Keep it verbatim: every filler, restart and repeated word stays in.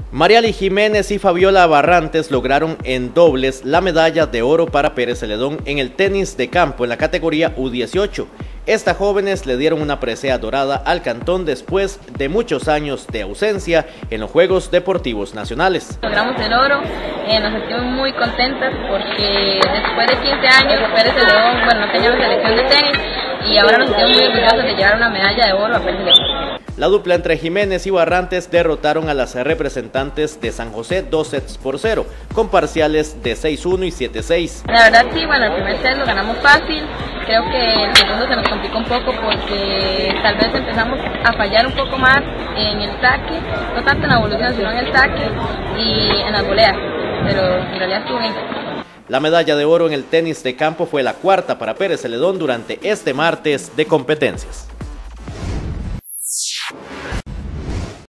Mariali Jiménez y Fabiola Barrantes lograron en dobles la medalla de oro para Pérez Celedón en el tenis de campo en la categoría U dieciocho. Estas jóvenes le dieron una presea dorada al cantón después de muchos años de ausencia en los Juegos Deportivos Nacionales. Logramos el oro, eh, nos sentimos muy contentas porque después de quince años Pérez Celedón, bueno, no teníamos selección de tenis y ahora nos sentimos muy orgullosos de llevar una medalla de oro a Pérez Celedón. La dupla entre Jiménez y Barrantes derrotaron a las representantes de San José dos sets por cero, con parciales de seis uno y siete seis. La verdad sí, bueno, el primer set lo ganamos fácil, creo que el segundo se nos complicó un poco porque tal vez empezamos a fallar un poco más en el saque, no tanto en la evolución, sino en el saque y en las voleas, pero en realidad estuvo bien. La medalla de oro en el tenis de campo fue la cuarta para Pérez Celedón durante este martes de competencias.